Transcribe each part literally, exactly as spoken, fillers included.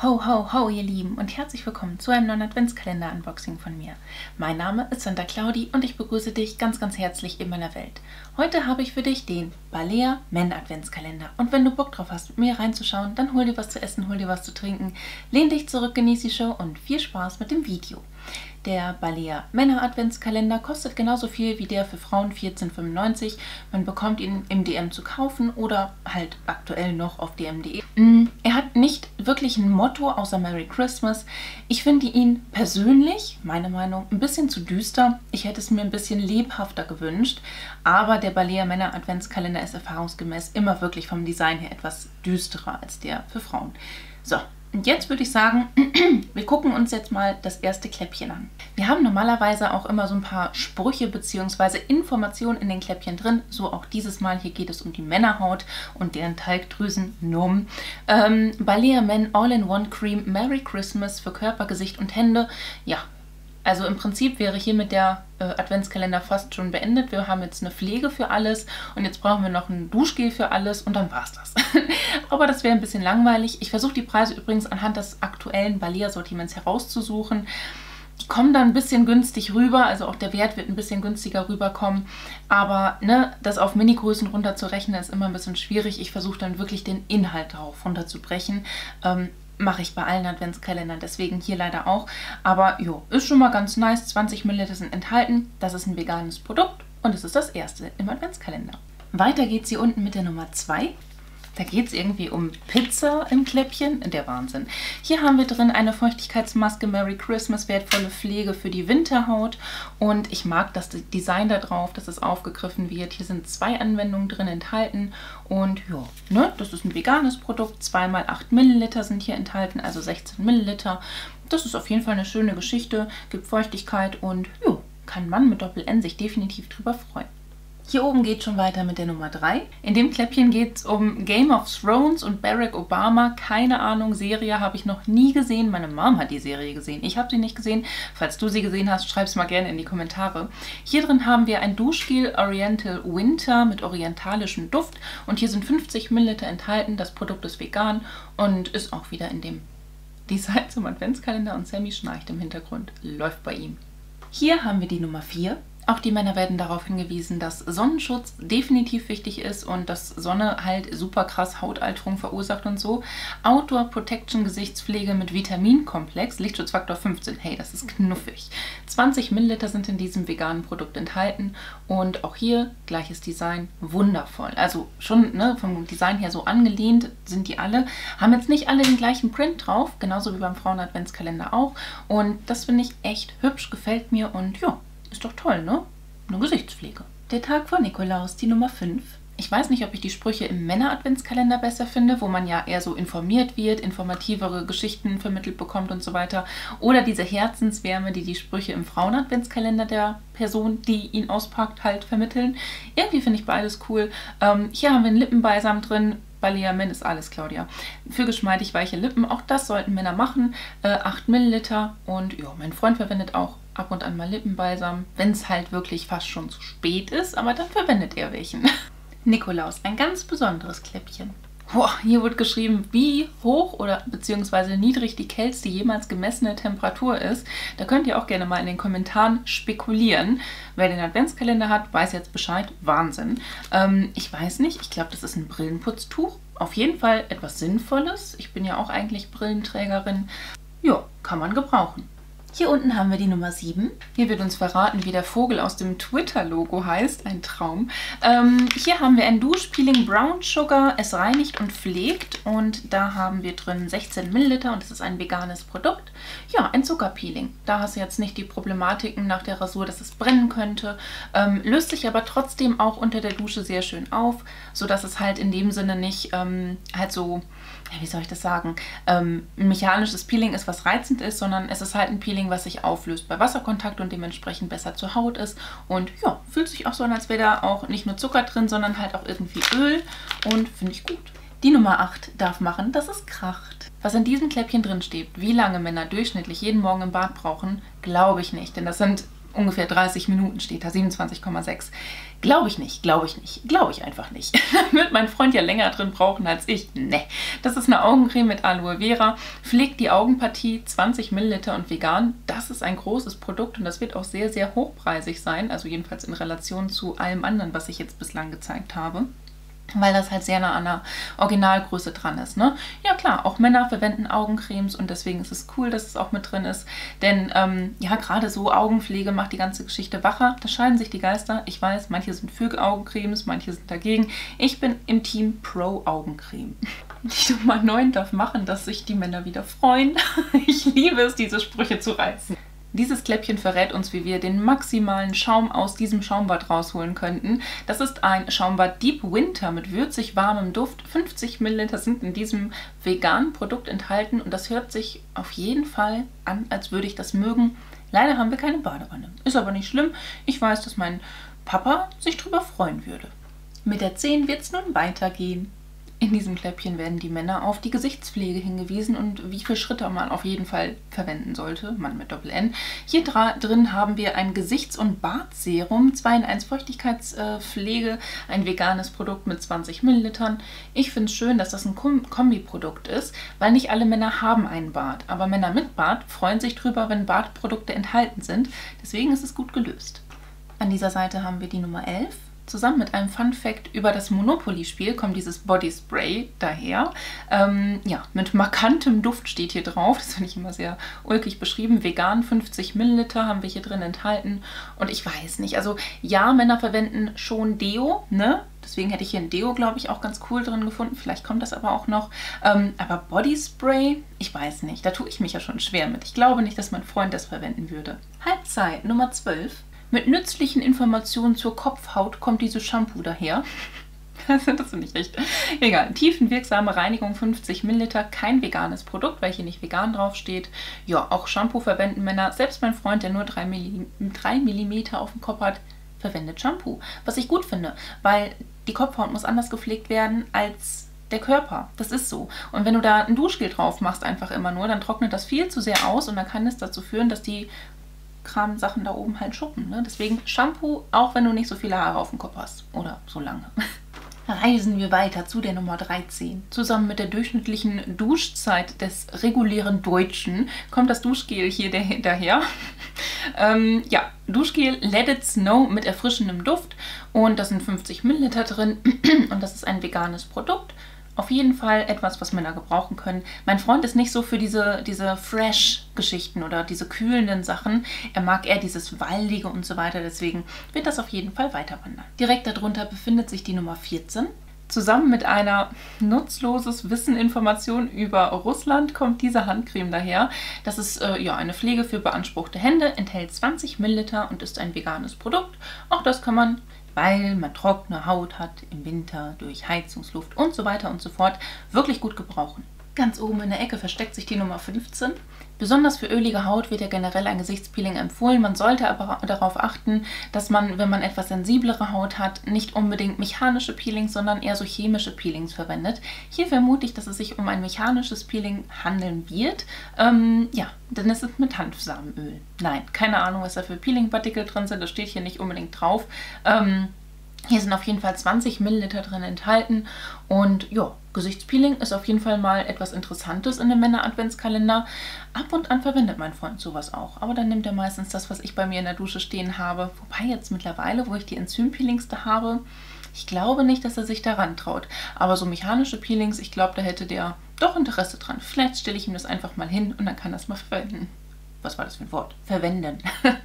Ho, ho, ho, ihr Lieben und herzlich willkommen zu einem neuen Adventskalender-Unboxing von mir. Mein Name ist Santa Claudi und ich begrüße dich ganz, ganz herzlich in meiner Welt. Heute habe ich für dich den Balea Men Adventskalender und wenn du Bock drauf hast, mit mir reinzuschauen, dann hol dir was zu essen, hol dir was zu trinken, lehn dich zurück, genieß die Show und viel Spaß mit dem Video. Der Balea Männer Adventskalender kostet genauso viel wie der für Frauen vierzehn fünfundneunzig. Man bekommt ihn im D M zu kaufen oder halt aktuell noch auf d m punkt de. Er hat nicht wirklich ein Motto außer Merry Christmas. Ich finde ihn persönlich, meine Meinung, ein bisschen zu düster. Ich hätte es mir ein bisschen lebhafter gewünscht, aber der Balea Männer Adventskalender ist erfahrungsgemäß immer wirklich vom Design her etwas düsterer als der für Frauen. So. Und jetzt würde ich sagen, wir gucken uns jetzt mal das erste Kläppchen an. Wir haben normalerweise auch immer so ein paar Sprüche bzw. Informationen in den Kläppchen drin. So auch dieses Mal. Hier geht es um die Männerhaut und deren Talgdrüsen. Num. Ähm, Balea Men All-in-One Cream Merry Christmas für Körper, Gesicht und Hände. Ja. Also im Prinzip wäre hiermit der äh, Adventskalender fast schon beendet. Wir haben jetzt eine Pflege für alles und jetzt brauchen wir noch ein Duschgel für alles und dann war es das. Aber das wäre ein bisschen langweilig. Ich versuche die Preise übrigens anhand des aktuellen Balea-Sortiments herauszusuchen. Die kommen dann ein bisschen günstig rüber, also auch der Wert wird ein bisschen günstiger rüberkommen. Aber ne, das auf Mini-Größen runterzurechnen ist immer ein bisschen schwierig. Ich versuche dann wirklich den Inhalt darauf runterzubrechen. Ähm, Mache ich bei allen Adventskalendern, deswegen hier leider auch. Aber jo, ist schon mal ganz nice. zwanzig Milliliter sind enthalten. Das ist ein veganes Produkt und es ist das erste im Adventskalender. Weiter geht es hier unten mit der Nummer zwei. Da geht es irgendwie um Pizza im Kläppchen. Der Wahnsinn. Hier haben wir drin eine Feuchtigkeitsmaske Merry Christmas, wertvolle Pflege für die Winterhaut. Und ich mag das Design da drauf, dass es aufgegriffen wird. Hier sind zwei Anwendungen drin enthalten. Und ja, ne, das ist ein veganes Produkt. zwei mal acht Milliliter sind hier enthalten, also sechzehn Milliliter. Das ist auf jeden Fall eine schöne Geschichte. Gibt Feuchtigkeit und ja, kann man mit Doppel-N sich definitiv drüber freuen. Hier oben geht schon weiter mit der Nummer drei. In dem Kläppchen geht es um Game of Thrones und Barack Obama. Keine Ahnung, Serie habe ich noch nie gesehen. Meine Mom hat die Serie gesehen. Ich habe sie nicht gesehen. Falls du sie gesehen hast, schreib es mal gerne in die Kommentare. Hier drin haben wir ein Duschgel Oriental Winter mit orientalischem Duft. Und hier sind fünfzig Milliliter enthalten. Das Produkt ist vegan und ist auch wieder in dem Design zum Adventskalender. Und Sammy schnarcht im Hintergrund. Läuft bei ihm. Hier haben wir die Nummer vier. Auch die Männer werden darauf hingewiesen, dass Sonnenschutz definitiv wichtig ist und dass Sonne halt super krass Hautalterung verursacht und so. Outdoor Protection Gesichtspflege mit Vitaminkomplex, Lichtschutzfaktor fünfzehn. Hey, das ist knuffig. zwanzig Milliliter sind in diesem veganen Produkt enthalten und auch hier gleiches Design, wundervoll. Also schon ne, vom Design her so angelehnt sind die alle. Haben jetzt nicht alle den gleichen Print drauf, genauso wie beim Frauen-Adventskalender auch. Und das finde ich echt hübsch, gefällt mir und ja. Ist doch toll, ne? Eine Gesichtspflege. Der Tag vor Nikolaus, die Nummer fünf. Ich weiß nicht, ob ich die Sprüche im Männer-Adventskalender besser finde, wo man ja eher so informiert wird, informativere Geschichten vermittelt bekommt und so weiter. Oder diese Herzenswärme, die die Sprüche im Frauen-Adventskalender der Person, die ihn auspackt, halt vermitteln. Irgendwie finde ich beides cool. Ähm, hier haben wir einen Lippenbalsam drin. Balea Men ist alles, Claudia. Für geschmeidig weiche Lippen. Auch das sollten Männer machen. Äh, acht Milliliter. Und ja, mein Freund verwendet auch ab und an mal Lippenbalsam, wenn es halt wirklich fast schon zu spät ist, aber dann verwendet er welchen. Nikolaus, ein ganz besonderes Kläppchen. Boah, hier wird geschrieben, wie hoch oder beziehungsweise niedrig die kälteste jemals gemessene Temperatur ist. Da könnt ihr auch gerne mal in den Kommentaren spekulieren. Wer den Adventskalender hat, weiß jetzt Bescheid. Wahnsinn. Ähm, ich weiß nicht, ich glaube, das ist ein Brillenputztuch. Auf jeden Fall etwas Sinnvolles. Ich bin ja auch eigentlich Brillenträgerin. Ja, kann man gebrauchen. Hier unten haben wir die Nummer sieben. Hier wird uns verraten, wie der Vogel aus dem Twitter-Logo heißt. Ein Traum. Ähm, hier haben wir ein Duschpeeling Brown Sugar. Es reinigt und pflegt. Und da haben wir drin sechzehn Milliliter und es ist ein veganes Produkt. Ja, ein Zuckerpeeling. Da hast du jetzt nicht die Problematiken nach der Rasur, dass es brennen könnte. Ähm, löst sich aber trotzdem auch unter der Dusche sehr schön auf, sodass es halt in dem Sinne nicht ähm, halt so, ja, wie soll ich das sagen, ähm, ein mechanisches Peeling ist, was reizend ist, sondern es ist halt ein Peeling, was sich auflöst bei Wasserkontakt und dementsprechend besser zur Haut ist. Und ja, fühlt sich auch so an, als wäre da auch nicht nur Zucker drin, sondern halt auch irgendwie Öl und finde ich gut. Die Nummer acht darf machen, dass es kracht. Was in diesem Kläppchen drin steht, wie lange Männer durchschnittlich jeden Morgen im Bad brauchen, glaube ich nicht, denn das sind ungefähr dreißig Minuten steht da, siebenundzwanzig Komma sechs. Glaube ich nicht, glaube ich nicht, glaube ich einfach nicht. Da wird mein Freund ja länger drin brauchen als ich. Ne, das ist eine Augencreme mit Aloe Vera, pflegt die Augenpartie, zwanzig Milliliter und vegan. Das ist ein großes Produkt und das wird auch sehr, sehr hochpreisig sein, also jedenfalls in Relation zu allem anderen, was ich jetzt bislang gezeigt habe. Weil das halt sehr nah an der Originalgröße dran ist. Ne? Ja klar, auch Männer verwenden Augencremes und deswegen ist es cool, dass es auch mit drin ist. Denn ähm, ja, gerade so Augenpflege macht die ganze Geschichte wacher. Da scheiden sich die Geister. Ich weiß, manche sind für Augencremes, manche sind dagegen. Ich bin im Team Pro Augencreme. Die Nummer neun darf machen, dass sich die Männer wieder freuen. Ich liebe es, diese Sprüche zu reißen. Dieses Kläppchen verrät uns, wie wir den maximalen Schaum aus diesem Schaumbad rausholen könnten. Das ist ein Schaumbad Deep Winter mit würzig warmem Duft. fünfzig Milliliter sind in diesem veganen Produkt enthalten und das hört sich auf jeden Fall an, als würde ich das mögen. Leider haben wir keine Badewanne. Ist aber nicht schlimm. Ich weiß, dass mein Papa sich drüber freuen würde. Mit der zehn wird es nun weitergehen. In diesem Kläppchen werden die Männer auf die Gesichtspflege hingewiesen und wie viele Schritte man auf jeden Fall verwenden sollte, Mann mit Doppel-N. Hier drin haben wir ein Gesichts- und Bartserum, zwei in eins Feuchtigkeitspflege, ein veganes Produkt mit zwanzig Millilitern. Ich finde es schön, dass das ein Kombiprodukt ist, weil nicht alle Männer haben einen Bart, aber Männer mit Bart freuen sich drüber, wenn Bartprodukte enthalten sind. Deswegen ist es gut gelöst. An dieser Seite haben wir die Nummer elf. Zusammen mit einem Fun-Fact über das Monopoly-Spiel kommt dieses Body Spray daher. Ähm, ja, mit markantem Duft steht hier drauf. Das finde ich immer sehr ulkig beschrieben. Vegan, fünfzig Milliliter haben wir hier drin enthalten. Und ich weiß nicht, also ja, Männer verwenden schon Deo, ne? Deswegen hätte ich hier ein Deo, glaube ich, auch ganz cool drin gefunden. Vielleicht kommt das aber auch noch. Ähm, aber Body Spray, ich weiß nicht. Da tue ich mich ja schon schwer mit. Ich glaube nicht, dass mein Freund das verwenden würde. Halbzeit, Nummer zwölf. Mit nützlichen Informationen zur Kopfhaut kommt dieses Shampoo daher. Das finde ich echt. Egal. Tiefenwirksame Reinigung fünfzig Milliliter. Kein veganes Produkt, weil hier nicht vegan draufsteht. Ja, auch Shampoo verwenden Männer. Selbst mein Freund, der nur drei Millimeter auf dem Kopf hat, verwendet Shampoo. Was ich gut finde, weil die Kopfhaut muss anders gepflegt werden als der Körper. Das ist so. Und wenn du da ein Duschgel drauf machst, einfach immer nur, dann trocknet das viel zu sehr aus und dann kann es dazu führen, dass die Kramsachen da oben halt schuppen. Ne? Deswegen Shampoo, auch wenn du nicht so viele Haare auf dem Kopf hast. Oder so lange. Reisen wir weiter zu der Nummer dreizehn. Zusammen mit der durchschnittlichen Duschzeit des regulären Deutschen kommt das Duschgel hier daher. ähm, ja, Duschgel Let It Snow mit erfrischendem Duft. Und da sind fünfzig Milliliter drin. Und das ist ein veganes Produkt. Auf jeden Fall etwas, was Männer gebrauchen können. Mein Freund ist nicht so für diese, diese Fresh-Geschichten oder diese kühlenden Sachen. Er mag eher dieses Waldige und so weiter. Deswegen wird das auf jeden Fall weiter wandern. Direkt darunter befindet sich die Nummer vierzehn. Zusammen mit einer nutzloses Wissen-Information über Russland kommt diese Handcreme daher. Das ist äh, ja eine Pflege für beanspruchte Hände, enthält zwanzig Milliliter und ist ein veganes Produkt. Auch das kann man, weil man trockene Haut hat, im Winter durch Heizungsluft und so weiter und so fort, wirklich gut gebrauchen. Ganz oben in der Ecke versteckt sich die Nummer fünfzehn. Besonders für ölige Haut wird ja generell ein Gesichtspeeling empfohlen. Man sollte aber darauf achten, dass man, wenn man etwas sensiblere Haut hat, nicht unbedingt mechanische Peelings, sondern eher so chemische Peelings verwendet. Hier vermute ich, dass es sich um ein mechanisches Peeling handeln wird. Ähm, ja, denn es ist mit Hanfsamenöl. Nein, keine Ahnung, was da für Peeling-Partikel drin sind. Das steht hier nicht unbedingt drauf. Ähm, Hier sind auf jeden Fall zwanzig Milliliter drin enthalten und ja, Gesichtspeeling ist auf jeden Fall mal etwas Interessantes in dem Männer-Adventskalender. Ab und an verwendet mein Freund sowas auch, aber dann nimmt er meistens das, was ich bei mir in der Dusche stehen habe. Wobei jetzt mittlerweile, wo ich die Enzympeelings da habe, ich glaube nicht, dass er sich daran traut. Aber so mechanische Peelings, ich glaube, da hätte der doch Interesse dran. Vielleicht stelle ich ihm das einfach mal hin und dann kann er es mal verwenden. Was war das für ein Wort? Verwenden.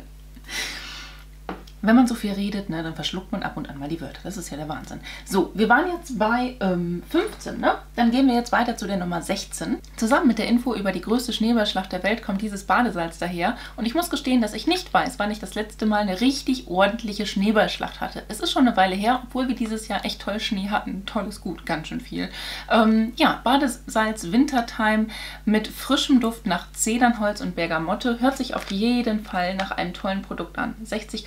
Wenn man so viel redet, ne, dann verschluckt man ab und an mal die Wörter. Das ist ja der Wahnsinn. So, wir waren jetzt bei ähm, fünfzehn, ne? Dann gehen wir jetzt weiter zu der Nummer sechzehn. Zusammen mit der Info über die größte Schneeballschlacht der Welt kommt dieses Badesalz daher. Und ich muss gestehen, dass ich nicht weiß, wann ich das letzte Mal eine richtig ordentliche Schneeballschlacht hatte. Es ist schon eine Weile her, obwohl wir dieses Jahr echt toll Schnee hatten. Tolles Gut, ganz schön viel. Ähm, ja, Badesalz Wintertime mit frischem Duft nach Zedernholz und Bergamotte. Hört sich auf jeden Fall nach einem tollen Produkt an. sechzig Gramm sind enthalten.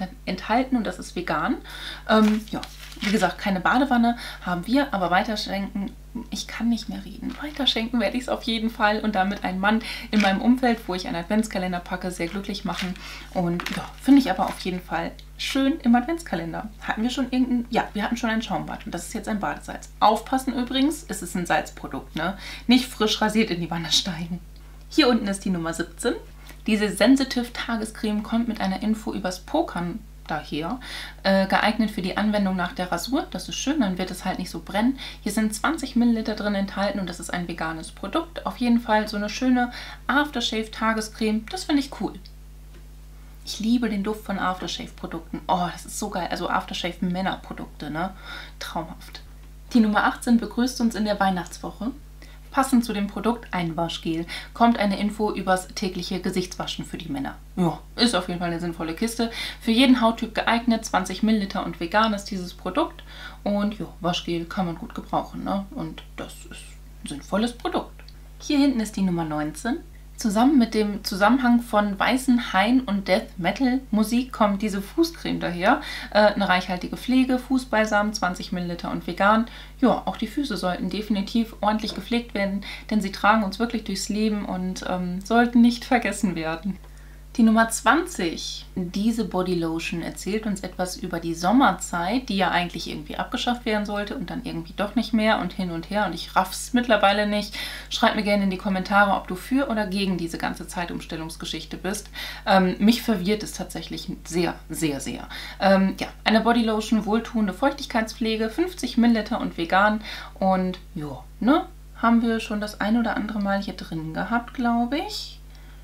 enthalten und das ist vegan. Ähm, ja, wie gesagt, keine Badewanne haben wir, aber weiterschenken, ich kann nicht mehr reden. Weiterschenken werde ich es auf jeden Fall und damit einen Mann in meinem Umfeld, wo ich einen Adventskalender packe, sehr glücklich machen. Und ja, finde ich aber auf jeden Fall schön im Adventskalender. Hatten wir schon irgendeinen? Ja, wir hatten schon ein Schaumbad und das ist jetzt ein Badesalz. Aufpassen übrigens, es ist ein Salzprodukt, ne? Nicht frisch rasiert in die Wanne steigen. Hier unten ist die Nummer siebzehn. Diese Sensitive Tagescreme kommt mit einer Info übers Pokern daher, äh, geeignet für die Anwendung nach der Rasur. Das ist schön, dann wird es halt nicht so brennen. Hier sind zwanzig Milliliter drin enthalten und das ist ein veganes Produkt. Auf jeden Fall so eine schöne Aftershave Tagescreme. Das finde ich cool. Ich liebe den Duft von Aftershave-Produkten. Oh, das ist so geil. Also Aftershave-Männerprodukte, ne? Traumhaft. Die Nummer achtzehn begrüßt uns in der Weihnachtswoche. Passend zu dem Produkt ein Waschgel kommt eine Info übers tägliche Gesichtswaschen für die Männer. Ja, ist auf jeden Fall eine sinnvolle Kiste. Für jeden Hauttyp geeignet, zwanzig Milliliter und vegan ist dieses Produkt. Und ja, Waschgel kann man gut gebrauchen, ne? Und das ist ein sinnvolles Produkt. Hier hinten ist die Nummer neunzehn. Zusammen mit dem Zusammenhang von weißen Hain und Death Metal Musik kommt diese Fußcreme daher. Äh, eine reichhaltige Pflege, Fußbalsam, zwanzig Milliliter und vegan. Ja, auch die Füße sollten definitiv ordentlich gepflegt werden, denn sie tragen uns wirklich durchs Leben und ähm, sollten nicht vergessen werden. Die Nummer zwanzig. Diese Bodylotion erzählt uns etwas über die Sommerzeit, die ja eigentlich irgendwie abgeschafft werden sollte und dann irgendwie doch nicht mehr und hin und her und ich raff's mittlerweile nicht. Schreib mir gerne in die Kommentare, ob du für oder gegen diese ganze Zeitumstellungsgeschichte bist. Ähm, mich verwirrt es tatsächlich sehr, sehr, sehr. Ähm, ja, eine Bodylotion, wohltuende Feuchtigkeitspflege, fünfzig Milliliter und vegan und ja, ne, haben wir schon das ein oder andere Mal hier drin gehabt, glaube ich.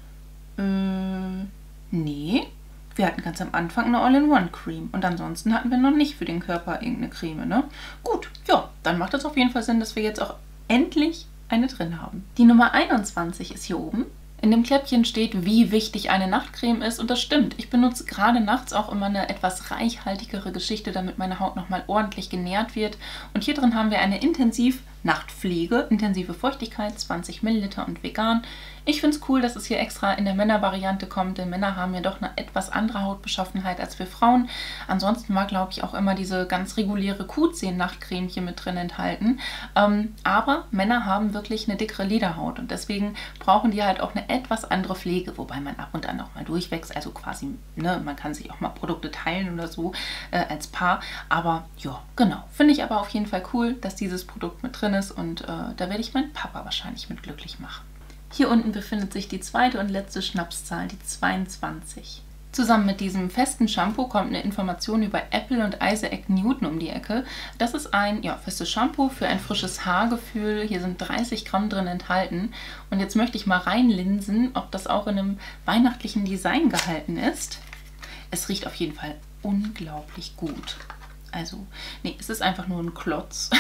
Äh, nee. Wir hatten ganz am Anfang eine All-in-One-Creme und ansonsten hatten wir noch nicht für den Körper irgendeine Creme, ne? Gut, ja, dann macht es auf jeden Fall Sinn, dass wir jetzt auch endlich eine drin haben. Die Nummer einundzwanzig ist hier oben. In dem Kläppchen steht, wie wichtig eine Nachtcreme ist und das stimmt. Ich benutze gerade nachts auch immer eine etwas reichhaltigere Geschichte, damit meine Haut nochmal ordentlich genährt wird. Und hier drin haben wir eine intensiv Nachtpflege, intensive Feuchtigkeit, zwanzig Milliliter und vegan. Ich finde es cool, dass es hier extra in der Männervariante kommt, denn Männer haben ja doch eine etwas andere Hautbeschaffenheit als wir Frauen. Ansonsten war, glaube ich, auch immer diese ganz reguläre Q zehn-Nachtcreme hier mit drin enthalten. Ähm, aber Männer haben wirklich eine dickere Lederhaut und deswegen brauchen die halt auch eine etwas andere Pflege, wobei man ab und an auch mal durchwächst, also quasi, ne, man kann sich auch mal Produkte teilen oder so äh, als Paar. Aber ja, genau. Finde ich aber auf jeden Fall cool, dass dieses Produkt mit drin ist und äh, da werde ich meinen Papa wahrscheinlich mit glücklich machen. Hier unten befindet sich die zweite und letzte Schnapszahl, die zweiundzwanzig. Zusammen mit diesem festen Shampoo kommt eine Information über Apple und Isaac Newton um die Ecke. Das ist ein ja, festes Shampoo für ein frisches Haargefühl. Hier sind dreißig Gramm drin enthalten. Und jetzt möchte ich mal reinlinsen, ob das auch in einem weihnachtlichen Design gehalten ist. Es riecht auf jeden Fall unglaublich gut. Also, nee, es ist einfach nur ein Klotz.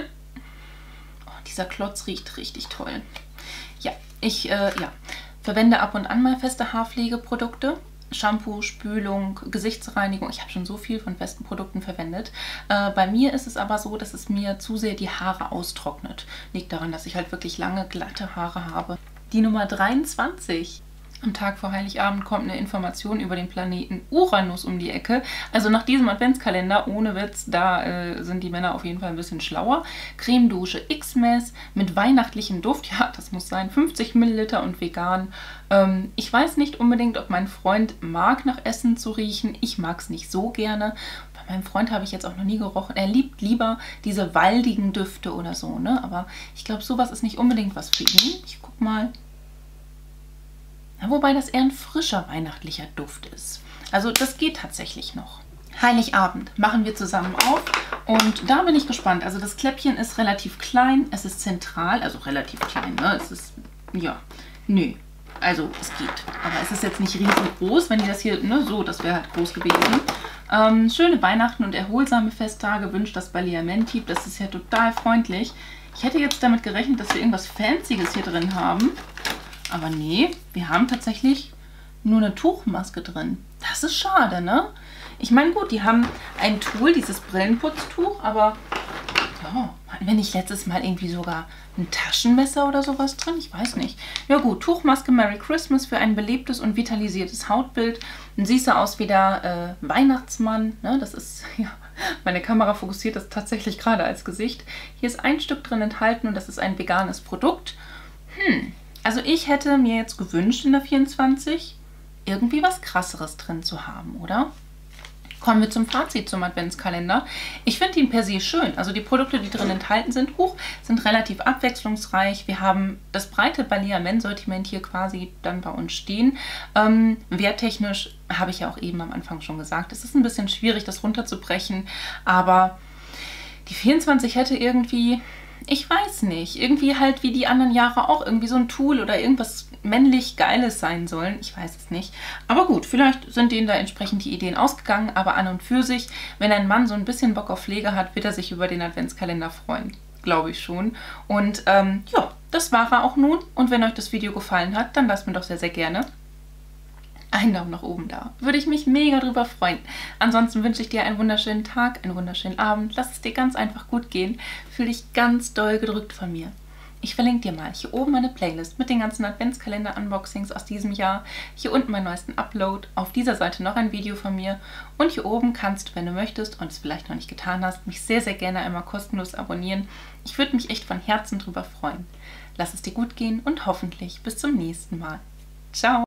Oh, dieser Klotz riecht richtig toll. Ja, ich äh, ja, verwende ab und an mal feste Haarpflegeprodukte. Shampoo, Spülung, Gesichtsreinigung. Ich habe schon so viel von festen Produkten verwendet. Äh, bei mir ist es aber so, dass es mir zu sehr die Haare austrocknet. Liegt daran, dass ich halt wirklich lange, glatte Haare habe. Die Nummer dreiundzwanzig. Am Tag vor Heiligabend kommt eine Information über den Planeten Uranus um die Ecke. Also nach diesem Adventskalender, ohne Witz, da äh, sind die Männer auf jeden Fall ein bisschen schlauer. Cremedusche X-Mess mit weihnachtlichem Duft. Ja, das muss sein. fünfzig Milliliter und vegan. Ähm, ich weiß nicht unbedingt, ob mein Freund mag, nach Essen zu riechen. Ich mag es nicht so gerne. Bei meinem Freund habe ich jetzt auch noch nie gerochen. Er liebt lieber diese waldigen Düfte oder so, ne? Aber ich glaube, sowas ist nicht unbedingt was für ihn. Ich guck mal. Ja, wobei das eher ein frischer weihnachtlicher Duft ist. Also das geht tatsächlich noch. Heiligabend machen wir zusammen auf und da bin ich gespannt. Also das Kläppchen ist relativ klein, es ist zentral, also relativ klein, ne? Es ist, ja, nö, also es geht. Aber es ist jetzt nicht riesengroß, wenn die das hier, ne, so, das wäre halt groß gewesen. Ähm, schöne Weihnachten und erholsame Festtage wünscht das Balea Mentip, das ist ja total freundlich. Ich hätte jetzt damit gerechnet, dass wir irgendwas Fancyes hier drin haben. Aber nee, wir haben tatsächlich nur eine Tuchmaske drin. Das ist schade, ne? Ich meine, gut, die haben ein Tool, dieses Brillenputztuch, aber Ja, hatten wir nicht letztes Mal irgendwie sogar ein Taschenmesser oder sowas drin? Ich weiß nicht. Ja gut, Tuchmaske Merry Christmas für ein belebtes und vitalisiertes Hautbild. Dann siehst du aus wie der äh, Weihnachtsmann. Ne? Das ist, ja, meine Kamera fokussiert das tatsächlich gerade als Gesicht. Hier ist ein Stück drin enthalten und das ist ein veganes Produkt. Hm, also ich hätte mir jetzt gewünscht in der vierundzwanzig irgendwie was Krasseres drin zu haben, oder? Kommen wir zum Fazit zum Adventskalender. Ich finde ihn per se schön. Also die Produkte, die drin enthalten sind, hoch, sind relativ abwechslungsreich. Wir haben das breite Balea Men Sortiment hier quasi dann bei uns stehen. Ähm, werttechnisch habe ich ja auch eben am Anfang schon gesagt, es ist ein bisschen schwierig, das runterzubrechen, aber die vierundzwanzig hätte irgendwie, ich weiß nicht, irgendwie halt wie die anderen Jahre auch irgendwie so ein Tool oder irgendwas männlich Geiles sein sollen. Ich weiß es nicht. Aber gut, vielleicht sind denen da entsprechend die Ideen ausgegangen, aber an und für sich, wenn ein Mann so ein bisschen Bock auf Pflege hat, wird er sich über den Adventskalender freuen. Glaube ich schon. Und ähm, ja, das war er auch nun. Und wenn euch das Video gefallen hat, dann lasst mir doch sehr, sehr gerne einen Daumen nach oben da. Würde ich mich mega drüber freuen. Ansonsten wünsche ich dir einen wunderschönen Tag, einen wunderschönen Abend. Lass es dir ganz einfach gut gehen. Fühl dich ganz doll gedrückt von mir. Ich verlinke dir mal hier oben meine Playlist mit den ganzen Adventskalender-Unboxings aus diesem Jahr. Hier unten meinen neuesten Upload. Auf dieser Seite noch ein Video von mir. Und hier oben kannst du, wenn du möchtest und es vielleicht noch nicht getan hast, mich sehr, sehr gerne einmal kostenlos abonnieren. Ich würde mich echt von Herzen drüber freuen. Lass es dir gut gehen und hoffentlich bis zum nächsten Mal. Ciao!